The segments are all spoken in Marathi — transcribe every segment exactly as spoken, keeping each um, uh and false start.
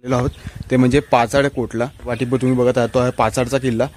आहोत ते म्हणजे पाचाड कोटला. वाटीपूर तुम्ही बघत आहात तो आहे पाचाडचा किल्ला.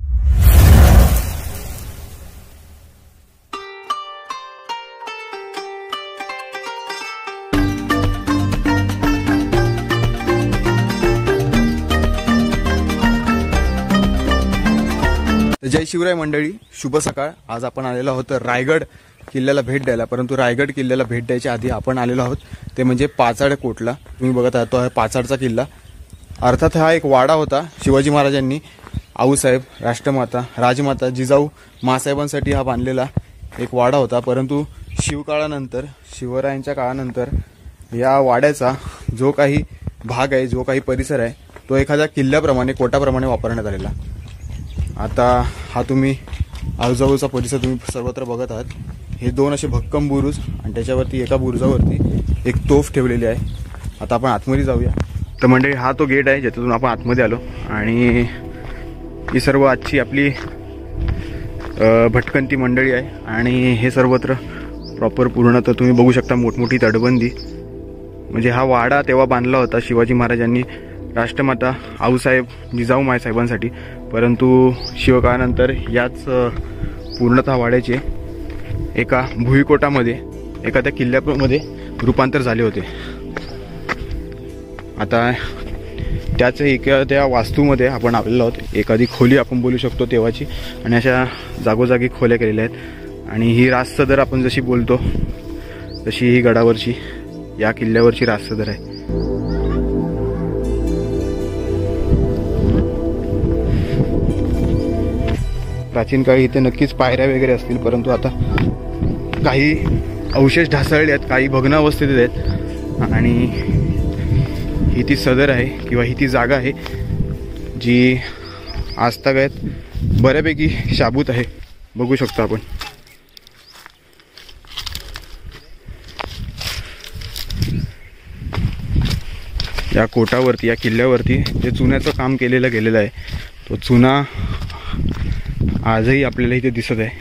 जय शिवराय मंडळी, शुभ सकाळ. आज आपण आलेलो आहोत रायगड किल्ल्याला भेट द्यायला. परंतु रायगड किल्ल्याला भेट द्यायच्या आधी आपण आलेलो आहोत ते म्हणजे पाचाड कोटला. तुम्ही बघत आहात तो आहे पाचाडचा किल्ला. अर्थात हा एक वाडा होता. शिवाजी महाराजांनी आऊसाहेब, राष्ट्रमाता, राजमाता जिजाऊ मासाहेबांसाठी हा बांधलेला एक वाडा होता. परंतु शिवकाळानंतर, शिवरायांच्या काळानंतर या वाड्याचा जो काही भाग आहे, जो काही परिसर आहे, तो एखाद्या किल्ल्याप्रमाणे, कोटाप्रमाणे वापरण्यात आलेला. आता हा तुम्ही आजूबाजूचा परिसर तुम्ही सर्वत्र बघत आहात. हे दोन असे भक्कम बुरुज आणि त्याच्यावरती एका बुरुजावरती एक तोफ ठेवलेली आहे. आता आपण आतमध्ये जाऊया. तर मंडळी, हा तो गेट आहे ज्याच्यातून आपण आतमध्ये आलो. आणि ही सर्व आजची आपली भटकंती मंडळी आहे. आणि हे सर्वत्र प्रॉपर पूर्ण तर तुम्ही बघू शकता मोठमोठी तटबंदी. म्हणजे हा वाडा तेव्हा बांधला होता शिवाजी महाराजांनी राष्ट्रमाता आऊसाहेब, जिजाऊ मासाहेबांसाठी. परंतु शिवकाळानंतर याच पूर्णतः वाड्याचे एका भुईकोटामध्ये, एखाद्या किल्ल्यामध्ये रूपांतर झाले होते. आता त्याच एका त्या वास्तूमध्ये आपण आलेलो आहोत. एखादी खोली आपण बोलू शकतो तेव्हाची. आणि अशा जागोजागी खोल्या केलेल्या आहेत. आणि ही राजसदर आपण जशी बोलतो तशी ही गडावरची, या किल्ल्यावरची राजसदर आहे. प्राचीन काळी इथे नक्कीच पायऱ्या वगैरे असतील, परंतु आता काही अवशेष ढासळले आहेत, काही भग्न अवस्थेत आहेत. आणि ही ती सदर आहे किंवा ही ती जागा आहे जी आजतागायत बऱ्यापैकी शाबूत आहे. बघू शकतो आपण. या कोटावरती, या किल्ल्यावरती जे चुन्याचं काम केलेलं गेलेलं आहे, तो चुना आजही आपल्याला इथे दिसत आहे.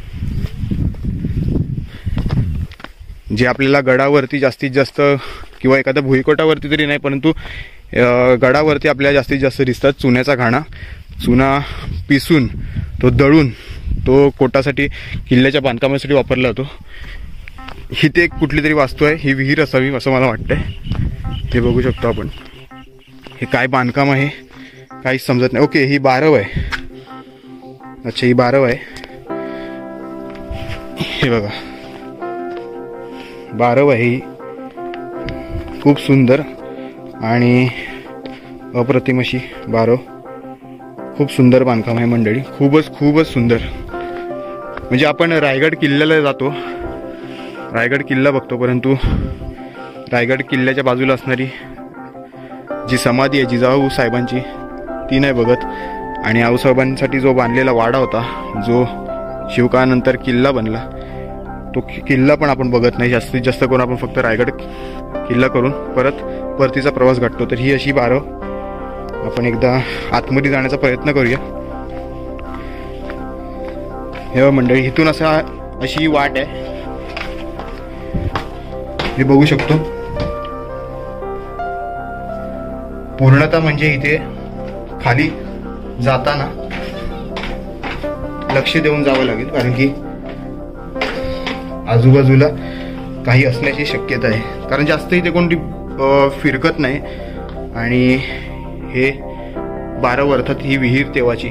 जे आपल्याला गडावरती जास्तीत जास्त किंवा एखाद्या भुईकोटावरती तरी नाही, परंतु गडावरती आपल्याला जास्तीत जास्त दिसतात चुन्याचा घाणा. चुना पिसून, तो दळून, तो कोटासाठी, किल्ल्याच्या बांधकामासाठी वापरला जातो. ही ते कुठली तरी वास्तू आहे. ही विहीर असावी असं मला वाटतंय. हे बघू शकतो आपण. हे काय बांधकाम आहे काहीच समजत नाही. ओके, ही बारव आहे. अच्छा, ही बारव आहे. हे बघा, बारव आहे ही. खूप सुंदर आणि अप्रतिम अशी बारव. खूप सुंदर बांधकाम आहे मंडळी. खूपच खूपच सुंदर. म्हणजे आपण रायगड किल्ल्याला जातो, रायगड किल्ला बघतो, परंतु रायगड किल्ल्याच्या बाजूला असणारी जी समाधी आहे जिजाऊ साहेबांची, ती नाही बघत. आणि आऊसाहेबांसाठी जो बांधलेला वाडा होता, जो शिवकाळानंतर किल्ला बनला, तो किल्ला पण आपण बघत नाही. जास्तीत जास्त करून आपण फक्त रायगड किल्ला करून परत परतीचा प्रवास गाठतो. तर ही अशी बारव. आपण एकदा आतमध्ये जाण्याचा प्रयत्न करूया. हे मंडळी, इथून असा अशी वाट आहे, हे बघू शकतो. पूर्णतः म्हणजे इथे खाली जाताना लक्ष देऊन जावं लागेल, कारण की आजूबाजूला काही असण्याची शक्यता आहे. कारण जास्त इथे कोणती फिरकत नाही. आणि हे बारव, अर्थात ही विहीर तेव्हाची.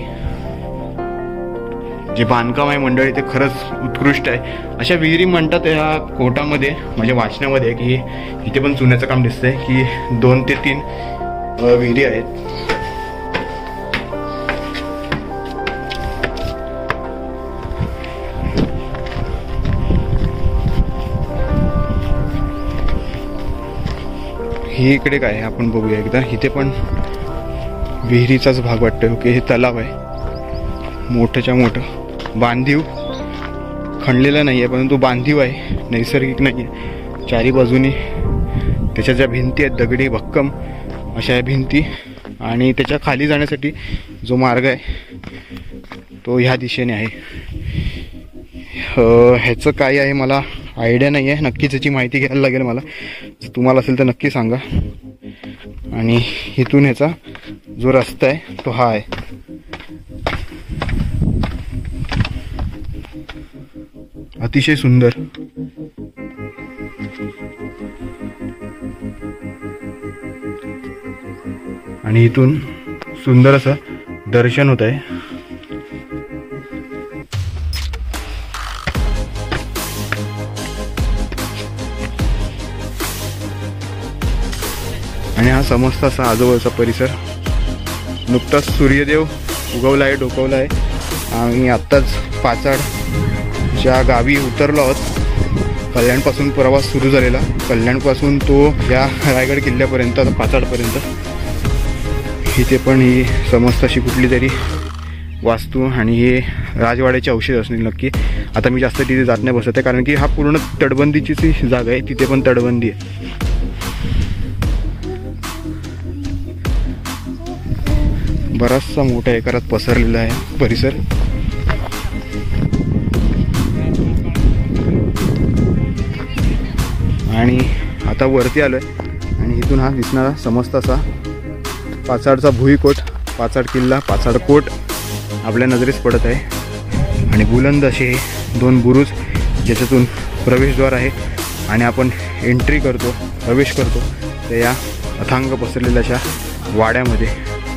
जे बांधकाम आहे मंडळी ते खरंच उत्कृष्ट आहे. अशा विहिरी म्हणतात या कोटामध्ये, म्हणजे वाचनामध्ये, की इथे पण चुन्याचं काम दिसतंय की दोन ते तीन विहिरी आहेत. ही इकडे काय आहे आपण बघूया एकदा. इथे पण विहिरीचाच भाग वाटतोय. ओके, हे तलाव आहे मोठ्याच्या मोठं. बांधीव खणलेला नाही आहे, परंतु बांधीव आहे, नैसर्गिक नाही आहे. चारी बाजूनी त्याच्या ज्या भिंती आहेत दगडी भक्कम अशा या भिंती. आणि त्याच्या खाली जाण्यासाठी जो मार्ग आहे तो ह्या दिशेने आहे. ह्याचं काय आहे मला आयडिया नाही आहे. नक्कीच याची माहिती घ्यायला लागेल मला. तुम्हाला असेल तर नक्की सांगा. आणि इथून ह्याचा जो रस्ता आहे तो हा आहे. अतिशय सुंदर. आणि इथून सुंदर असं दर्शन होत आहे. आणि हा समस्त असा आजूबाजूचा परिसर. नुकताच सूर्यदेव उगवला आहे, डोकावला आहे. आम्ही आत्ताच पाचाड ज्या गावी उतरलो आहोत. कल्याणपासून प्रवास सुरू झालेला. कल्याणपासून तो या रायगड किल्ल्यापर्यंत, पाचाडपर्यंत. इथे पण ही समस्त अशी कुठली तरी वास्तू आणि हे राजवाड्याचे अवशेष असतील नक्की. आता मी जास्त तिथे जात नाही बसत आहे, कारण की हा पूर्ण तटबंदीचीच जागा आहे. तिथे पण तटबंदी आहे. बराचसा मोठ्या एकरात पसरलेला आहे परिसर. आणि आता वरती आलोय आणि इथून हा दिसणारा समस्त असा पाचाडचा भुईकोट, पाचाड किल्ला, पाचाड कोट आपल्या नजरेस पडत आहे. आणि बुलंद असे हे दोन बुरुज ज्याच्यातून प्रवेशद्वार आहे. आणि आपण एंट्री करतो, प्रवेश करतो त्या या अथांग पसरलेल्या अशा वाड्यामध्ये.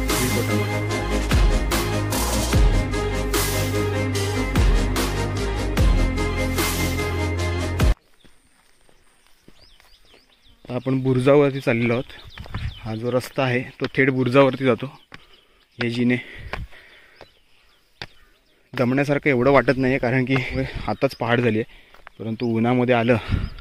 आपण बुरुजावरती चाललेलो आहोत. हा जो रस्ता आहे तो थेट बुरुजावरती जातो. हे जिने दमण्यासारखं एवढं वाटत नाही आहे, कारण की आताच पहाड झाली आहे. परंतु उन्हामध्ये आलं,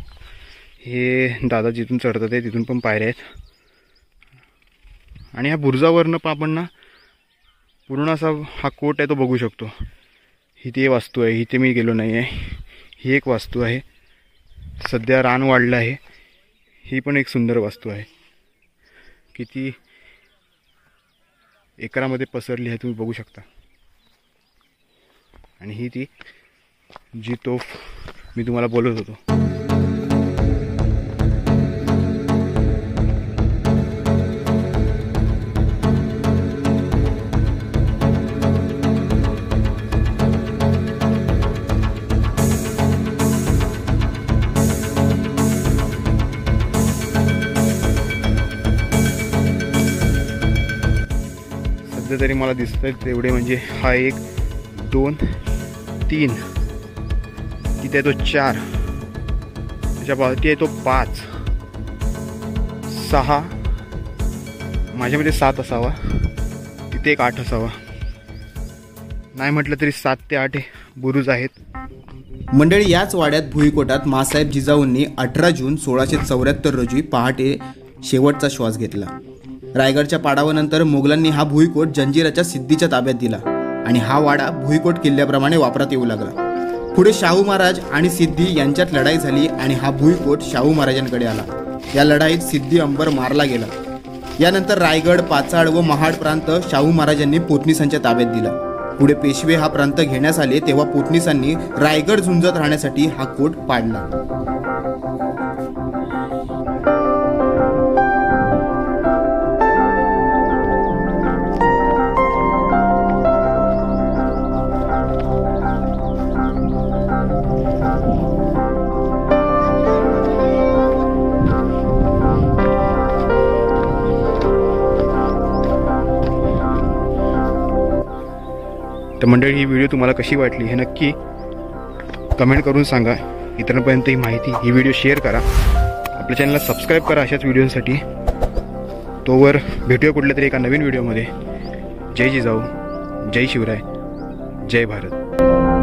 हे दादा जिथून चढतात आहे तिथून पण पायऱ्या आहेत. आणि ह्या बुरुजावरनं पण आपण ना पूर्ण असा हा कोट आहे तो बघू शकतो. इथे वास्तू आहे, इथे मी गेलो नाही आहे. ही एक वास्तू आहे. सध्या रान वाढलं आहे. ही पण एक सुंदर वास्तू आहे. किती एकरामध्ये पसरली आहे तुम्ही बघू शकता. आणि ही ती जी तोफ मी तुम्हाला बोलत होतो. सध्या तरी मला दिसत आहेत तेवढे, म्हणजे हा एक, दोन, तीन, तिथे आहे तो चार, त्याच्या बाजूला आहे तो पाच, सहा, माझ्यामध्ये सात असावा, तिथे एक आठ असावा. नाही म्हटलं तरी सात ते आठ बुरुज आहेत. मंडळी, याच वाड्यात भुईकोटात मासाहेब जिजाऊंनी अठरा जून सोळाशे चौऱ्याहत्तर रोजी पहाटे शेवटचा श्वास घेतला. रायगडच्या पाडावानंतर मोगलांनी हा भुईकोट जंजिराच्या सिद्धीच्या ताब्यात दिला आणि हा वाडा भुईकोट किल्ल्याप्रमाणे वापरात येऊ लागला. पुढे शाहू महाराज आणि सिद्धी यांच्यात लढाई झाली आणि हा भुईकोट शाहू महाराजांकडे आला. या लढाईत सिद्धी अंबर मारला गेला. यानंतर रायगड, पाचाड व महाड प्रांत शाहू महाराजांनी पोतनीसांच्या ताब्यात दिला. पुढे पेशवे हा प्रांत घेण्यास आले तेव्हा पोतनीसांनी रायगड झुंजत राहण्यासाठी हा कोट पाडला. तर मंडळी, ही व्हिडिओ तुम्हाला कशी वाटली हे नक्की कमेंट करून सांगा. इतरांपर्यंत ही माहिती, ही व्हिडिओ शेअर करा. आपल्या चॅनलला सबस्क्राईब करा अशाच व्हिडिओसाठी. तोवर भेटूया कुठल्या तरी एका नवीन व्हिडिओमध्ये. जय जिजाऊ, जय शिवराय, जय भारत.